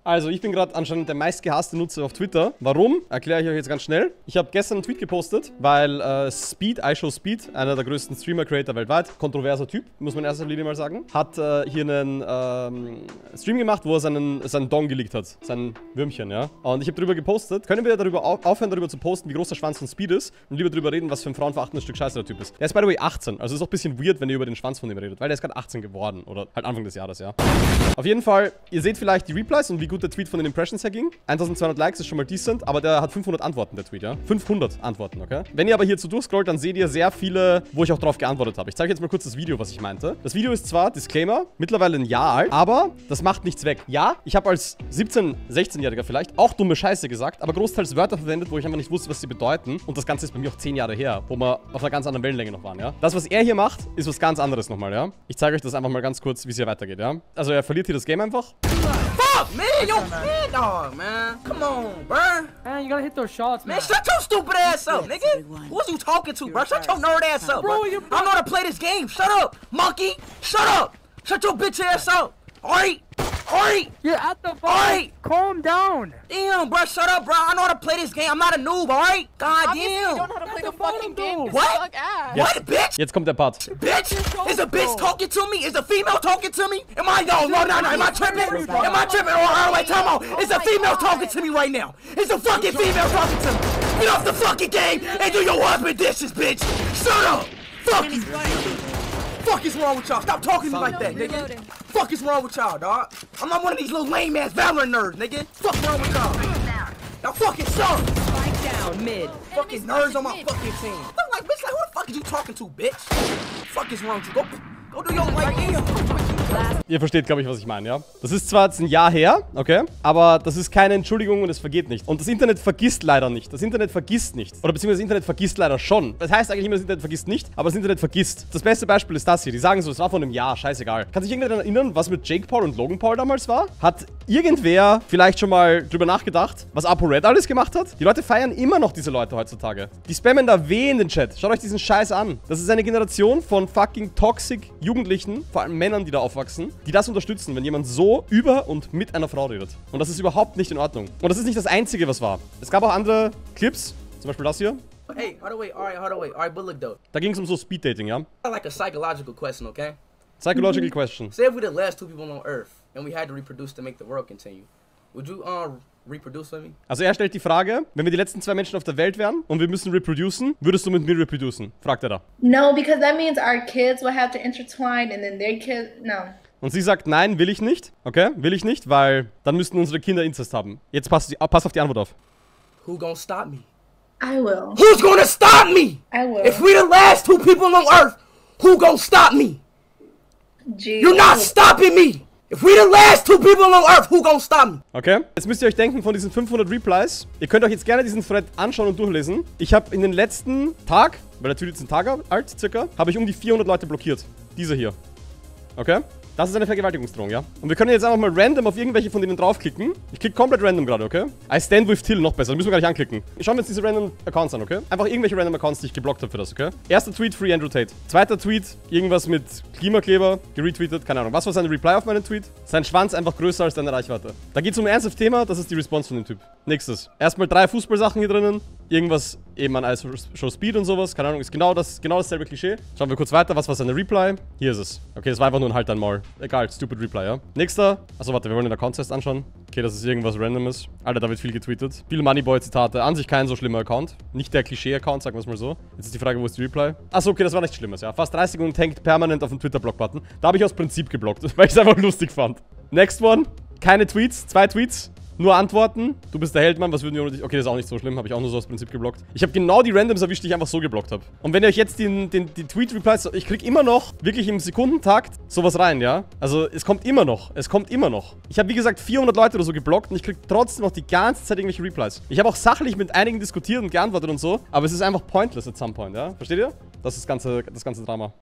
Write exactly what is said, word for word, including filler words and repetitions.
Also, ich bin gerade anscheinend der meistgehasste Nutzer auf Twitter. Warum? Erkläre ich euch jetzt ganz schnell. Ich habe gestern einen Tweet gepostet, weil äh, Speed, iShowSpeed, einer der größten Streamer-Creator weltweit, kontroverser Typ, muss man in erster Linie mal sagen, hat äh, hier einen ähm, Stream gemacht, wo er seinen, seinen Dong geleakt hat. Sein Würmchen, ja. Und ich habe darüber gepostet. Können wir darüber au aufhören, darüber zu posten, wie groß der Schwanz von Speed ist und lieber darüber reden, was für ein frauenverachtendes Stück Scheiße der Typ ist. Der ist by the way achtzehn, also ist auch ein bisschen weird, wenn ihr über den Schwanz von dem redet, weil der ist gerade achtzehn geworden oder halt Anfang des Jahres, ja. Auf jeden Fall, ihr seht vielleicht die Replies und wie gut der Tweet von den Impressions her ging. eintausendzweihundert Likes ist schon mal decent, aber der hat fünfhundert Antworten, der Tweet, ja. fünfhundert Antworten, okay? Wenn ihr aber hierzu durchscrollt, dann seht ihr sehr viele, wo ich auch drauf geantwortet habe. Ich zeige jetzt mal kurz das Video, was ich meinte. Das Video ist zwar, Disclaimer, mittlerweile ein Jahr alt, aber das macht nichts weg. Ja, ich habe als siebzehn-, sechzehnjähriger vielleicht auch dumme Scheiße gesagt, aber großteils Wörter verwendet, wo ich einfach nicht wusste, was sie bedeuten. Und das Ganze ist bei mir auch zehn Jahre her, wo wir auf einer ganz anderen Wellenlänge noch waren, ja. Das, was er hier macht, ist was ganz anderes nochmal, ja. Ich zeige euch das einfach mal ganz kurz, wie es hier weitergeht, ja. Also er verliert hier das Game einfach. Fuck, man, yo, man, dog, man. Come on, bruh. Man, you gotta hit those shots, man. Man, shut your stupid ass up, nigga. Who's you talking to, bro? Shut your nerd ass up, bro. I know how to play this game. Shut up, monkey. Shut up. Shut your bitch ass up. Alright? Alright? You're at the bar. Alright? Calm down. Damn, bro, shut up, bro. I know how to play this game. I'm not a noob, alright? God Obviously, you damn. don't know how to play the fucking game. You What? suck ass. What, bitch? Jetzt kommt der Part. Bitch? Is a bitch talking to me? Is a female talking to me? Am I, no, no, no, no. Am I tripping? Am I tripping? Oh, all right, time out. Is a female talking to me right now? Is a fucking female talking to me? Get off the fucking game and do your husband dishes, bitch. Shut up. Fuck you. Fuck is wrong with y'all? Stop talking to me like that, nigga. Fuck is wrong with y'all, dog? I'm not one of these little lame ass Valorant nerds, nigga. Fuck wrong with y'all? Now fucking suck. Spike down mid. Fucking nerds on my fucking team. I'm like, bitch, like, who the fuck is you talking to, bitch? Fuck is wrong with you? Go, go do your like, Ihr versteht, glaube ich, was ich meine, ja? Das ist zwar jetzt ein Jahr her, okay? Aber das ist keine Entschuldigung und es vergeht nicht. Und das Internet vergisst leider nicht. Das Internet vergisst nicht. Oder beziehungsweise das Internet vergisst leider schon. Das heißt eigentlich immer, das Internet vergisst nicht, aber das Internet vergisst. Das beste Beispiel ist das hier. Die sagen so, es war vor einem Jahr, scheißegal. Kann sich irgendwer daran erinnern, was mit Jake Paul und Logan Paul damals war? Hat irgendwer vielleicht schon mal drüber nachgedacht, was ApoRed alles gemacht hat? Die Leute feiern immer noch diese Leute heutzutage. Die spammen da weh in den Chat. Schaut euch diesen Scheiß an. Das ist eine Generation von fucking toxic Jugendlichen, vor allem Männern, die da aufwachsen, die das unterstützen, wenn jemand so über und mit einer Frau redet. Und das ist überhaupt nicht in Ordnung. Und das ist nicht das Einzige, was war. Es gab auch andere Clips, zum Beispiel das hier. Hey, hold on, wait, alright, hold on, wait. Alright, but look though. Da ging es um so Speeddating, ja? Like a psychological question, okay? Psychological question. Say if we're the last two people on Earth and we had to reproduce to make the world continue, would you uh reproduce with me? Also er stellt die Frage, wenn wir die letzten zwei Menschen auf der Welt wären und wir müssen reproducen, würdest du mit mir reproducen? Fragt er da. No, because that means our kids will have to intertwine and then their kids, no. Und sie sagt, nein, will ich nicht. Okay, will ich nicht, weil dann müssten unsere Kinder Inzest haben. Jetzt pass, pass auf die Antwort auf. Who gonna stop me? I will. Who's gonna stop me? I will. If we're the last two people on Earth, who gonna stop me? Gee. You're not stopping me! If we're the last two people on Earth, who gonna stop me? Okay, jetzt müsst ihr euch denken von diesen fünfhundert Replies. Ihr könnt euch jetzt gerne diesen Thread anschauen und durchlesen. Ich habe in den letzten Tag, weil der Tweet jetzt einen Tag alt circa, habe ich um die vierhundert Leute blockiert. Diese hier. Okay? Das ist eine Vergewaltigungsdrohung, ja? Und wir können jetzt einfach mal random auf irgendwelche von denen draufklicken. Ich klicke komplett random gerade, okay? I stand with Till, noch besser. Da müssen wir gar nicht anklicken. Schauen wir uns diese random Accounts an, okay? Einfach irgendwelche random Accounts, die ich geblockt habe für das, okay? Erster Tweet, Free Andrew Tate. Zweiter Tweet, irgendwas mit Klimakleber, geretweetet, keine Ahnung. Was war sein Reply auf meinen Tweet? Sein Schwanz einfach größer als deine Reichweite. Da geht es um ein ernstes Thema, das ist die Response von dem Typ. Nächstes. Erstmal drei Fußballsachen hier drinnen. Irgendwas eben an iShow Speed und sowas. Keine Ahnung, ist genau, das, genau dasselbe Klischee. Schauen wir kurz weiter. Was war seine Reply? Hier ist es. Okay, das war einfach nur ein Halt dein Maul. Egal, stupid Reply, ja? Nächster. Achso, warte, wir wollen den Account erst anschauen. Okay, das ist irgendwas Randomes. Alter, da wird viel getweetet. Viele Moneyboy-Zitate. An sich kein so schlimmer Account. Nicht der Klischee-Account, sagen wir es mal so. Jetzt ist die Frage, wo ist die Reply? Achso, okay, das war nichts Schlimmes, ja. Fast dreißig und hängt permanent auf dem Twitter-Block-Button. Da habe ich aus Prinzip geblockt, weil ich es einfach lustig fand. Next one. Keine Tweets, zwei Tweets. Nur Antworten. Du bist der Heldmann, was würden wir ohne dich... Okay, das ist auch nicht so schlimm, habe ich auch nur so aus Prinzip geblockt. Ich habe genau die Randoms erwischt, die ich einfach so geblockt habe. Und wenn ihr euch jetzt den, den, die Tweet-Replies... Ich krieg immer noch, wirklich im Sekundentakt, sowas rein, ja? Also, es kommt immer noch. Es kommt immer noch. Ich habe, wie gesagt, vierhundert Leute oder so geblockt und ich krieg trotzdem noch die ganze Zeit irgendwelche Replies. Ich habe auch sachlich mit einigen diskutiert und geantwortet und so, aber es ist einfach pointless at some point, ja? Versteht ihr? Das ist das ganze, das ganze Drama.